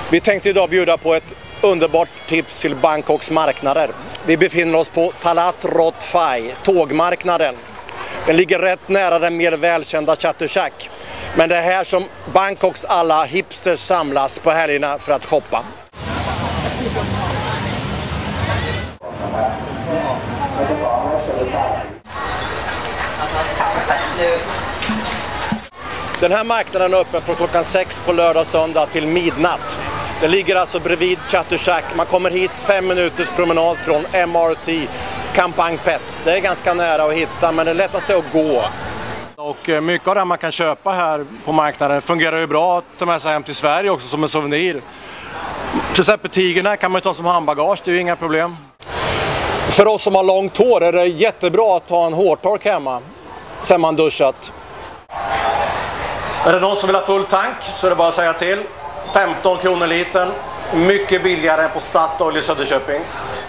Vi tänkte idag bjuda på ett underbart tips till Bangkoks marknader. Vi befinner oss på Talat Rot Phai, tågmarknaden. Den ligger rätt nära den mer välkända Chatuchak. Men det är här som Bangkoks alla hipsters samlas på helgerna för att shoppa. Den här marknaden är öppen från klockan 6 på lördag och söndag till midnatt. Det ligger alltså bredvid Chatuchak. Man kommer hit 5 minuters promenad från MRT, Kampang Phet. Det är ganska nära att hitta, men det lättaste är att gå. Och mycket av det man kan köpa här på marknaden fungerar ju bra att ta med sig hem till Sverige också som en souvenir. Till exempel tigerna kan man ta som handbagage, det är ju inga problem. För oss som har långt hår är det jättebra att ha en hårtork hemma sen man duschat. Är det någon som vill ha full tank så är det bara att säga till. 15 kronor litern, mycket billigare än på Statoil i Söderköping.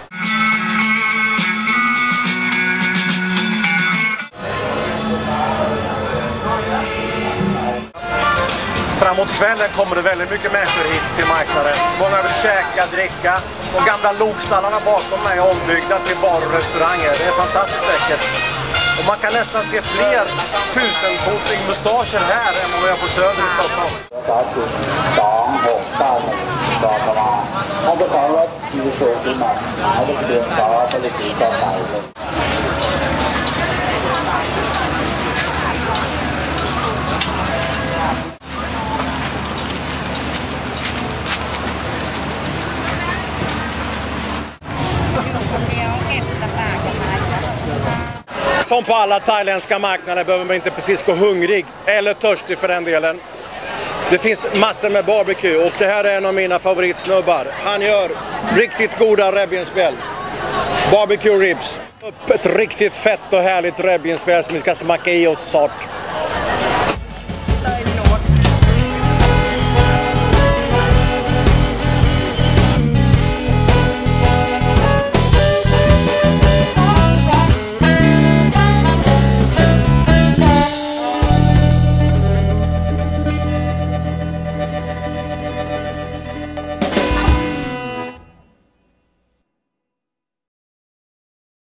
Framåt kvällen kommer det väldigt mycket människor hit till marknaden. Många vill käka, dricka. De gamla lokstallarna bakom mig är ombyggda till bar och restauranger. Det är fantastiskt läckert. Och man kan nästan se fler tusenfoting mustascher här än vad vi har på Söder i Stockholm. Som på alla thailändska marknader behöver man inte precis gå hungrig eller törstig för den delen. Det finns massor med barbecue och det här är en av mina favoritsnubbar. Han gör riktigt goda rebbenspjäll. Barbecue ribs. Ett riktigt fett och härligt rebbenspjäll som vi ska smaka i oss sart.